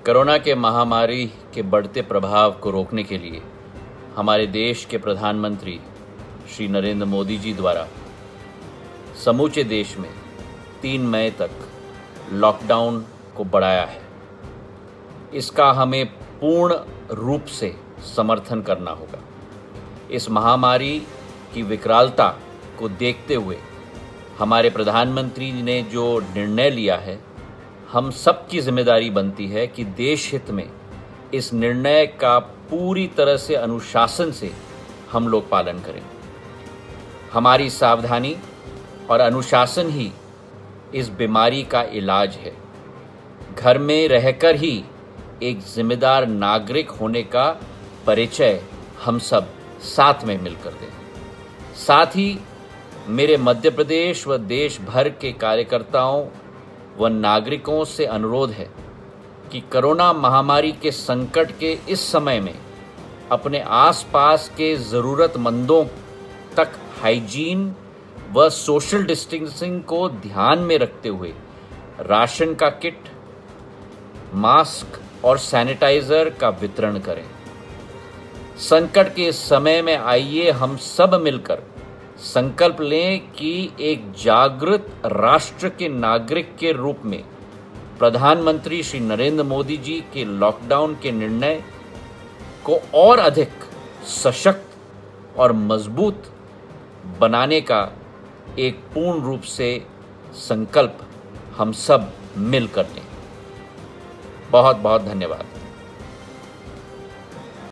Corona के महामारी के बढ़ते प्रभाव को रोकने के लिए हमारे देश के प्रधानमंत्री श्री नरेंद्र मोदी जी द्वारा समूचे देश में 3 मई तक लॉकडाउन को बढ़ाया है। इसका हमें पूर्ण रूप से समर्थन करना होगा। इस महामारी की विकरालता को देखते हुए हमारे प्रधानमंत्री ने जो निर्णय लिया है, हम सबकी जिम्मेदारी बनती है कि देश हित में इस निर्णय का पूरी तरह से अनुशासन से हम लोग पालन करें। हमारी सावधानी और अनुशासन ही इस बीमारी का इलाज है। घर में रहकर ही एक जिम्मेदार नागरिक होने का परिचय हम सब साथ में मिलकर दें। साथ ही मेरे मध्य प्रदेश व देश भर के कार्यकर्ताओं व नागरिकों से अनुरोध है कि कोरोना महामारी के संकट के इस समय में अपने आसपास के ज़रूरतमंदों तक हाइजीन व सोशल डिस्टेंसिंग को ध्यान में रखते हुए राशन का किट, मास्क और सैनिटाइज़र का वितरण करें। संकट के समय में आइए हम सब मिलकर संकल्प लें कि एक जागृत राष्ट्र के नागरिक के रूप में प्रधानमंत्री श्री नरेंद्र मोदी जी के लॉकडाउन के निर्णय को और अधिक सशक्त और मजबूत बनाने का एक पूर्ण रूप से संकल्प हम सब मिलकर लें। बहुत बहुत धन्यवाद।